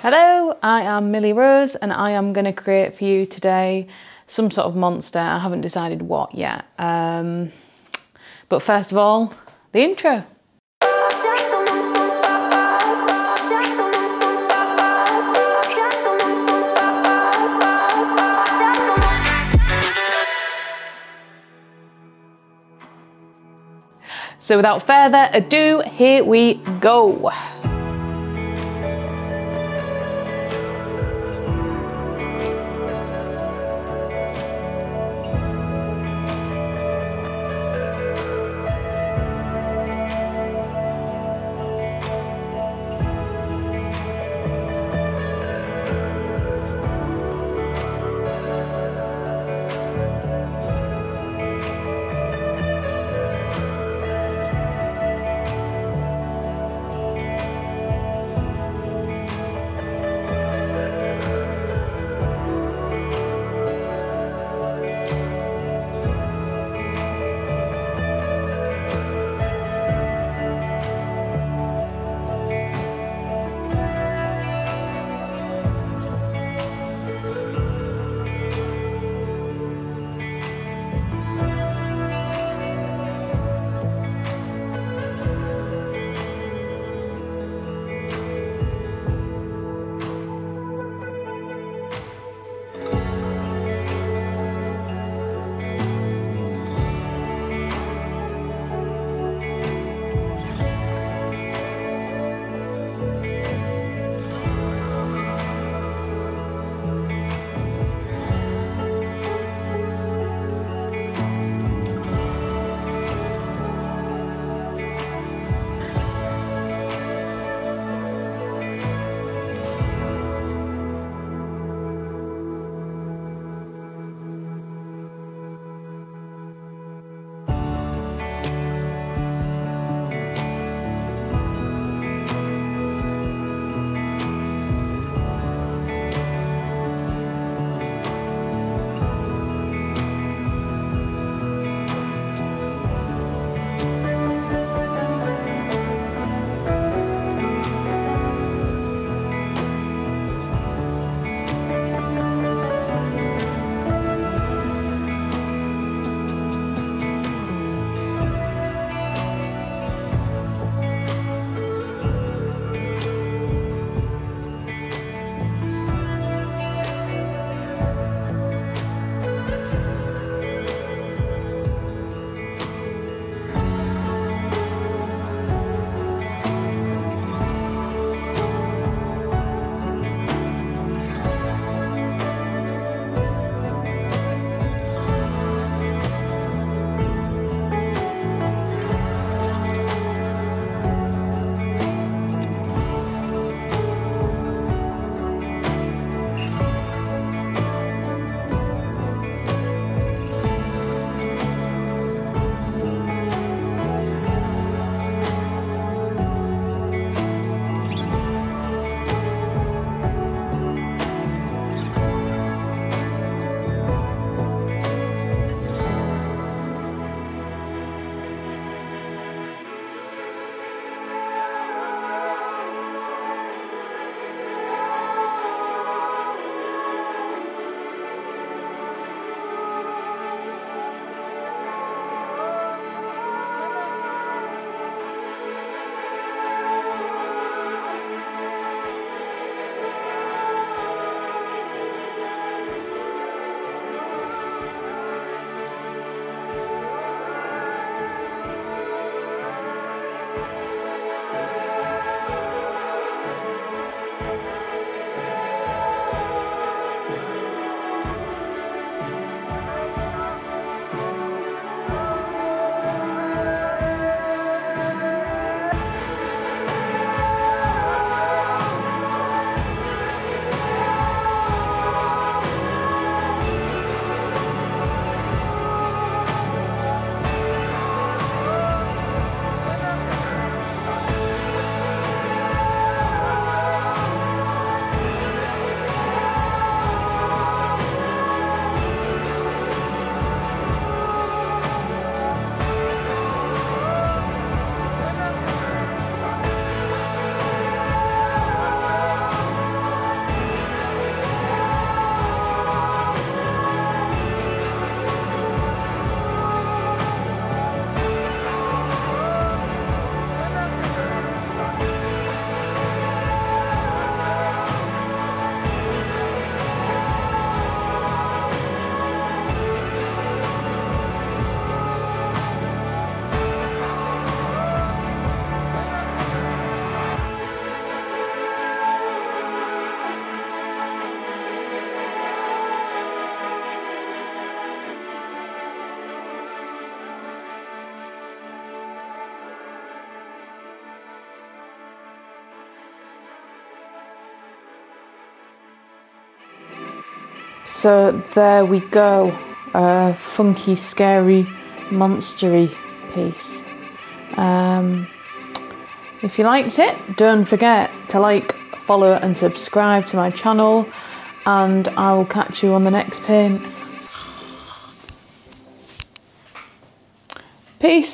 Hello, I am Millie Rose and I am going to create for you today some sort of monster. I haven't decided what yet. But first of all, the intro. So without further ado, here we go. So there we go, a funky, scary, monstery piece. If you liked it, don't forget to like, follow and subscribe to my channel, and I will catch you on the next paint. Peace.